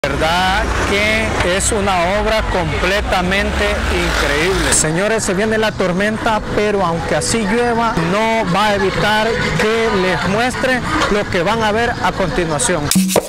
verdad que es una obra completamente increíble. Señores, se viene la tormenta, pero aunque así llueva, no va a evitar que les muestre lo que van a ver a continuación.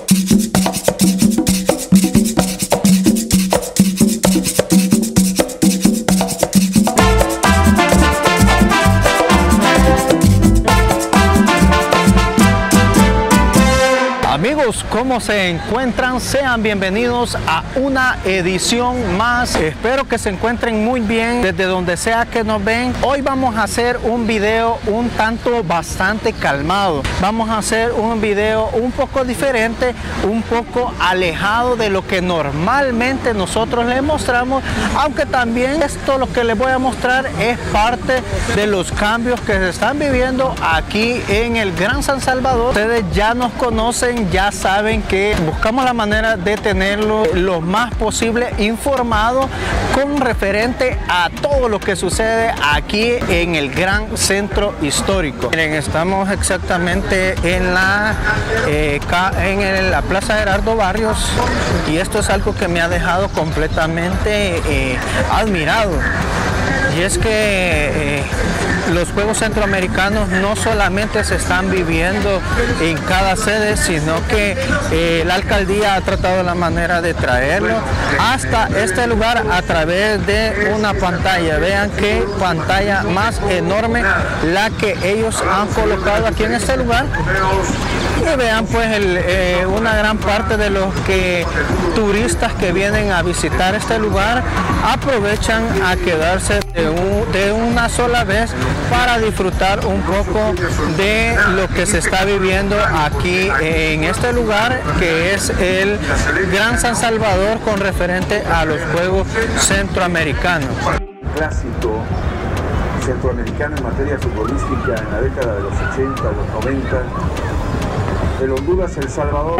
Amigos, ¿cómo se encuentran? Sean bienvenidos a una edición más. Espero que se encuentren muy bien desde donde sea que nos ven. Hoy vamos a hacer un video un tanto bastante calmado. Vamos a hacer un video un poco diferente, un poco alejado de lo que normalmente nosotros les mostramos, aunque también esto lo que les voy a mostrar es parte de los cambios que se están viviendo aquí en el Gran San Salvador. Ustedes ya nos conocen, ya saben que buscamos la manera de tenerlo lo más posible informado con referente a todo lo que sucede aquí en el Gran Centro Histórico. Miren, estamos exactamente en la Plaza Gerardo Barrios y esto es algo que me ha dejado completamente admirado. Y es que los Juegos Centroamericanos no solamente se están viviendo en cada sede, sino que la alcaldía ha tratado la manera de traerlo hasta este lugar a través de una pantalla. Vean qué pantalla más enorme la que ellos han colocado aquí en este lugar. Y vean pues una gran parte de los turistas que vienen a visitar este lugar aprovechan a quedarse de una sola vez para disfrutar un poco de lo que se está viviendo aquí en este lugar, que es el Gran San Salvador con referente a los Juegos Centroamericanos. Clásico centroamericano en materia futbolística en la década de los 80, los 90, el Honduras, El Salvador.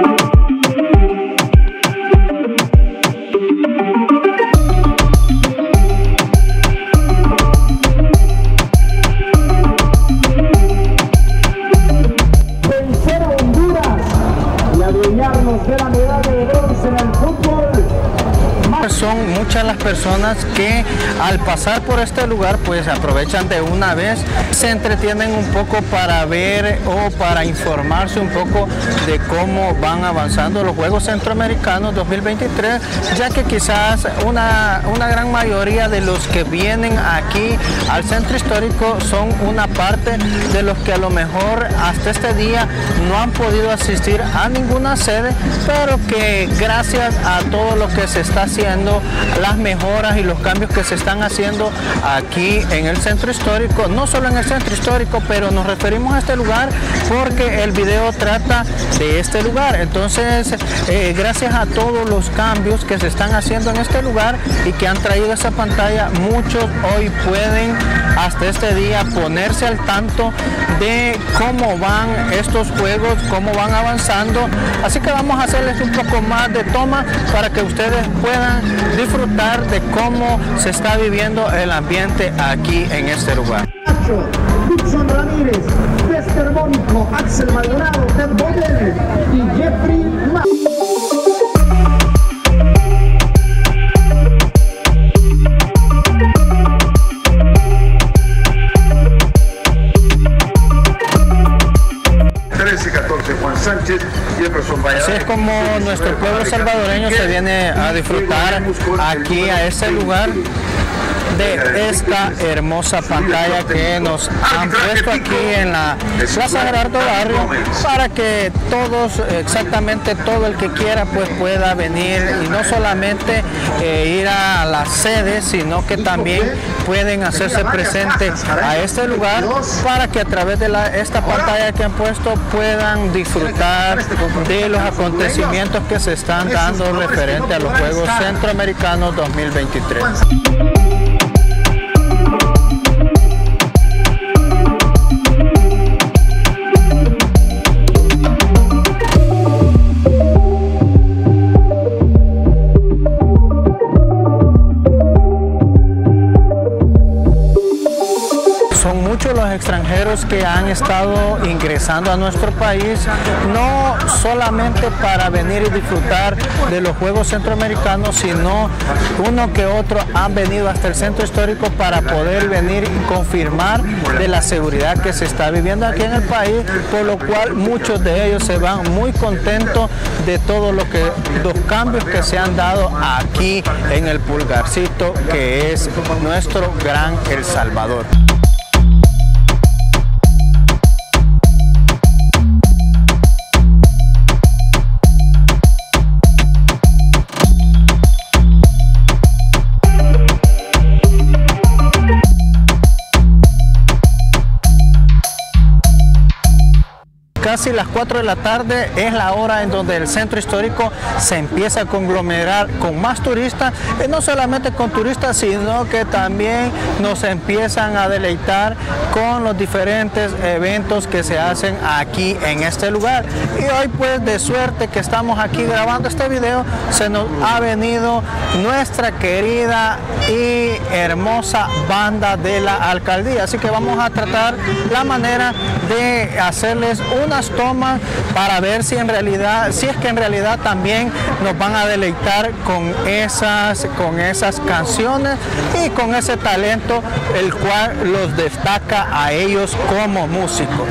Vencer a Honduras y adueñarnos de la medalla de bronce en el fútbol. Son muchas las personas que al pasar por este lugar pues aprovechan de una vez, se entretienen un poco para ver o para informarse un poco de cómo van avanzando los Juegos Centroamericanos 2023, ya que quizás una gran mayoría de los que vienen aquí al centro histórico son una parte de los que a lo mejor hasta este día no han podido asistir a ninguna sede, pero que gracias a todo lo que se está haciendo, las mejoras y los cambios que se están haciendo aquí en el centro histórico, no solo en el centro histórico, pero nos referimos a este lugar porque el video trata de este lugar. Entonces gracias a todos los cambios que se están haciendo en este lugar y que han traído esa pantalla, muchos hoy pueden hasta este día ponerse al tanto de cómo van estos juegos, cómo van avanzando. Así que vamos a hacerles un poco más de toma para que ustedes puedan disfrutar de cómo se está viviendo el ambiente aquí en este lugar. Dixon Ramírez, Lester Mónico, Axel Maldonado, Ted Boyer y Jeffrey Ma. Juan Sánchez, Jefferson Valladolid. Así es como nuestro pueblo salvadoreño se viene a disfrutar aquí a este lugar de esta hermosa pantalla que nos han puesto aquí en la Plaza Gerardo Barrio para que todos, exactamente todo el que quiera pues pueda venir y no solamente ir a la sede, sino que también pueden hacerse presentes a este lugar para que a través de esta pantalla que han puesto puedan disfrutar de los acontecimientos que se están dando referente a los Juegos Centroamericanos 2023. los extranjeros que han estado ingresando a nuestro país, no solamente para venir y disfrutar de los Juegos Centroamericanos, sino uno que otro han venido hasta el centro histórico para poder venir y confirmar de la seguridad que se está viviendo aquí en el país, por lo cual muchos de ellos se van muy contentos de todo los cambios que se han dado aquí en el Pulgarcito, que es nuestro gran El Salvador. Casi las 4 de la tarde es la hora en donde el centro histórico se empieza a conglomerar con más turistas, y no solamente con turistas, sino que también nos empiezan a deleitar con los diferentes eventos que se hacen aquí en este lugar. Y hoy, pues, de suerte que estamos aquí grabando este video, se nos ha venido nuestra querida y hermosa banda de la alcaldía, así que vamos a tratar la manera de hacerles unas tomas para ver si es que en realidad también nos van a deleitar con esas canciones y con ese talento el cual los destaca a ellos como músicos.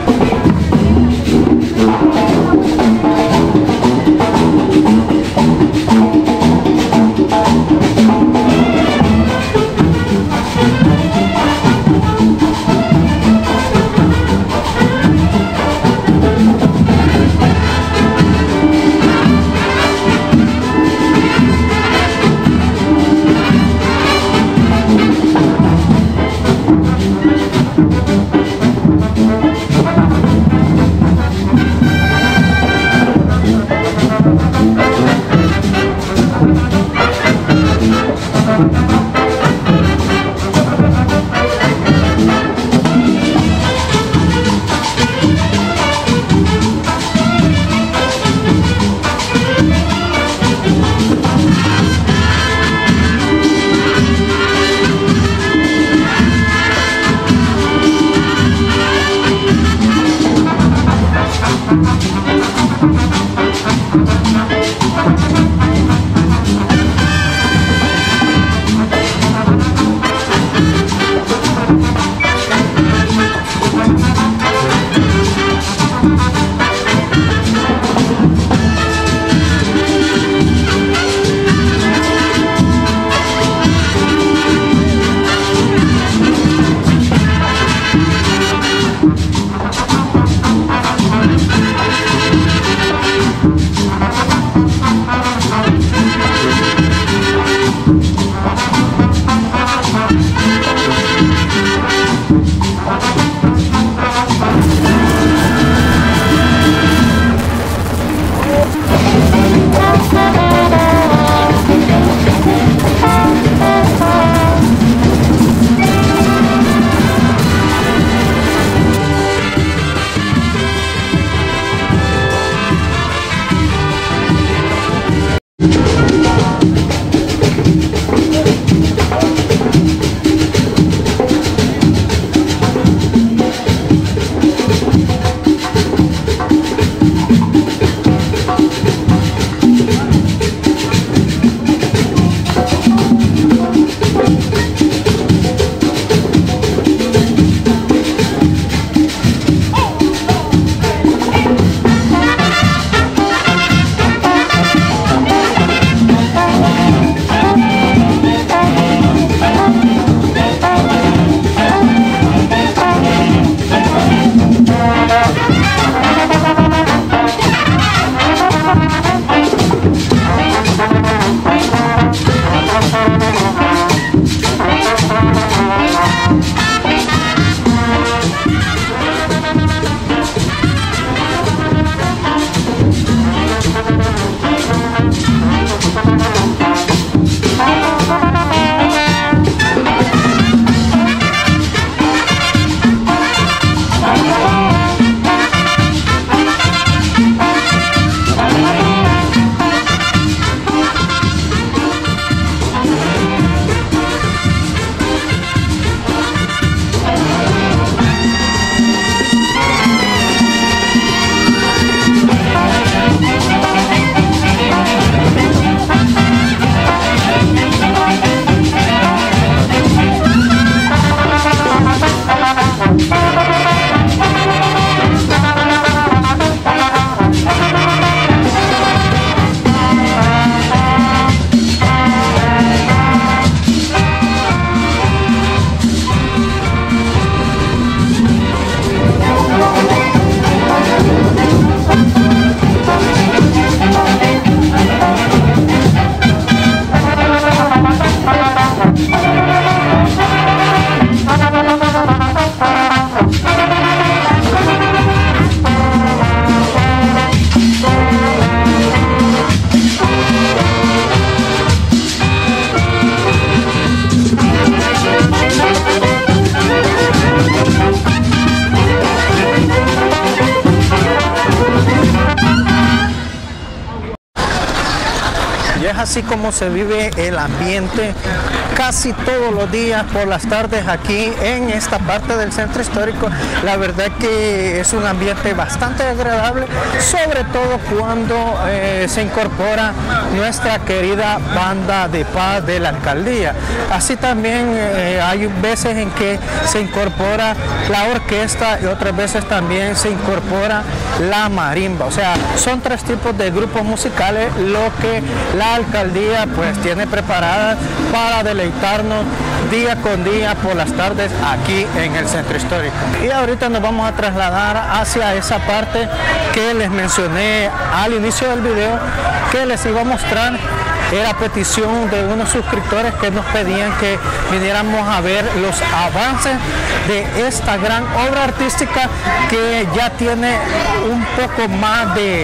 así como se vive el ambiente casi todos los días por las tardes aquí en esta parte del centro histórico. La verdad que es un ambiente bastante agradable, sobre todo cuando se incorpora nuestra querida banda de paz de la alcaldía. Así también hay veces en que se incorpora la orquesta y otras veces también se incorpora la marimba. O sea, son tres tipos de grupos musicales lo que la alcaldía pues tiene preparada para deleitarnos día con día por las tardes aquí en el centro histórico. Y ahorita nos vamos a trasladar hacia esa parte que les mencioné al inicio del video, que les iba a mostrar. Era petición de unos suscriptores que nos pedían que viniéramos a ver los avances de esta gran obra artística que ya tiene un poco más de,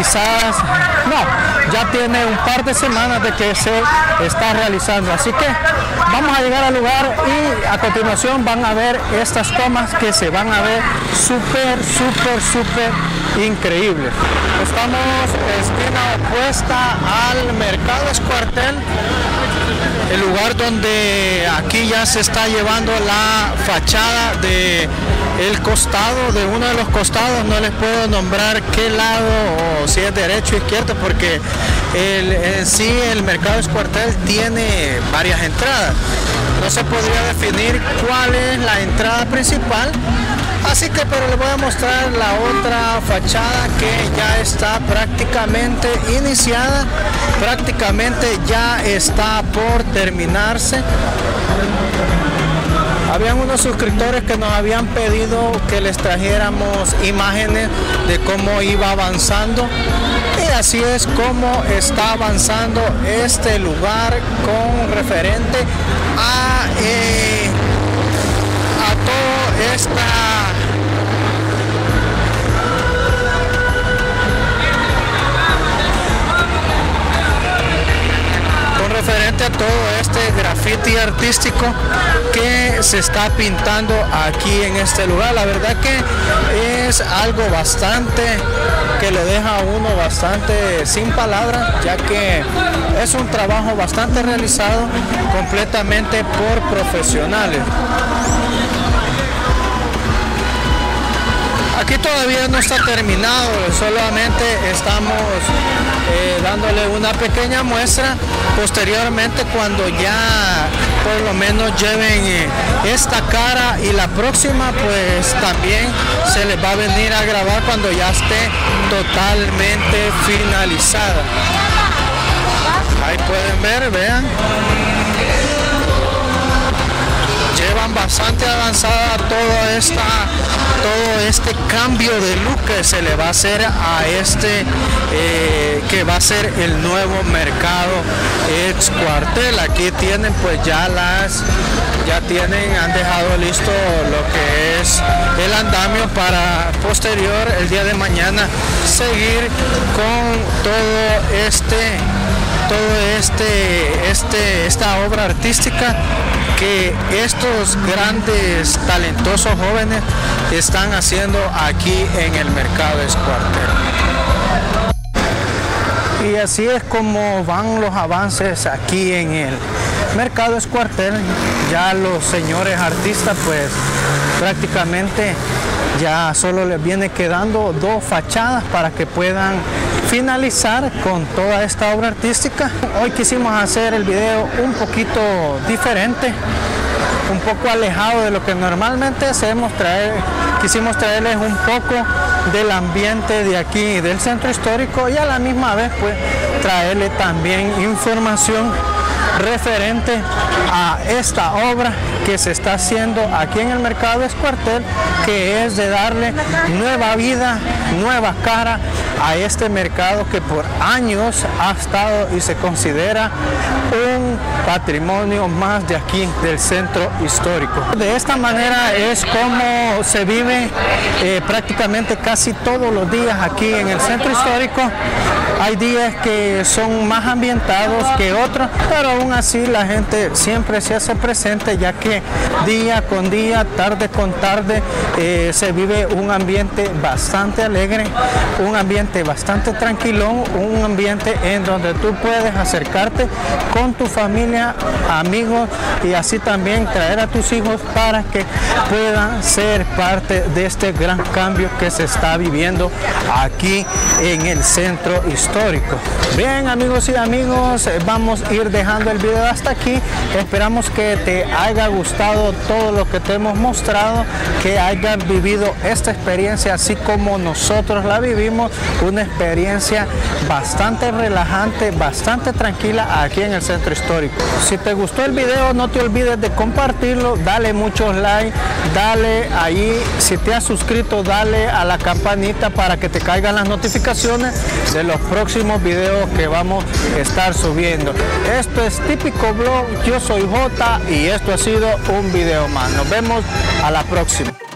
ya tiene un par de semanas de que se está realizando. Así que vamos a llegar al lugar y a continuación van a ver estas tomas que se van a ver súper increíbles. Estamos esquina opuesta al Mercado Escuartel, el lugar donde aquí ya se está llevando la fachada de el costado, de uno de los costados. No les puedo nombrar qué lado o si es derecho o izquierdo, porque en sí el Mercado Escuartel tiene varias entradas. No se podría definir cuál es la entrada principal. Así que, pero les voy a mostrar la otra fachada que ya está prácticamente iniciada, prácticamente ya está por terminarse. Habían unos suscriptores que nos habían pedido que les trajéramos imágenes de cómo iba avanzando, y así es como está avanzando este lugar con referente a toda este graffiti artístico que se está pintando aquí en este lugar. La verdad que es algo bastante que lo deja a uno bastante sin palabras, ya que es un trabajo bastante realizado completamente por profesionales. Aquí todavía no está terminado, solamente estamos dándole una pequeña muestra. Posteriormente, cuando ya por lo menos lleven esta cara y la próxima, pues también se les va a venir a grabar cuando ya esté totalmente finalizada. Ahí pueden ver, vean. Llevan bastante avanzada todo este cambio de look que se le va a hacer a este que va a ser el nuevo Mercado Escuartel. Aquí tienen pues han dejado listo lo que es el andamio para posterior el día de mañana seguir con esta obra artística que estos grandes talentosos jóvenes están haciendo aquí en el Mercado Escuartel. Y así es como van los avances aquí en el Mercado Escuartel. Ya los señores artistas pues prácticamente ya solo les viene quedando dos fachadas para que puedan finalizar con toda esta obra artística. Hoy quisimos hacer el video un poquito diferente, un poco alejado de lo que normalmente hacemos. Quisimos traerles un poco del ambiente de aquí, del centro histórico, y a la misma vez pues traerle también información referente a esta obra que se está haciendo aquí en el Mercado Escuartel, que es de darle nueva vida, nueva cara a este mercado que por años ha estado y se considera un patrimonio más de aquí del centro histórico. De esta manera es como se vive prácticamente casi todos los días aquí en el centro histórico. Hay días que son más ambientados que otros, pero aún así la gente siempre se hace presente, ya que día con día, tarde con tarde, se vive un ambiente bastante alegre, un ambiente bastante tranquilón, un ambiente en donde tú puedes acercarte con tu familia, amigos, y así también traer a tus hijos para que puedan ser parte de este gran cambio que se está viviendo aquí en el centro histórico. Bien, amigos y amigos, vamos a ir dejando el video hasta aquí. Esperamos que te haya gustado todo lo que te hemos mostrado, que hayas vivido esta experiencia así como nosotros la vivimos, una experiencia bastante relajante, bastante tranquila aquí en el centro histórico. Si te gustó el video, no te olvides de compartirlo, dale muchos likes, dale ahí, si te has suscrito, dale a la campanita para que te caigan las notificaciones de los próximos videos que vamos a estar subiendo. Esto es Típico Blog, yo soy Jota y esto ha sido un video más. Nos vemos a la próxima.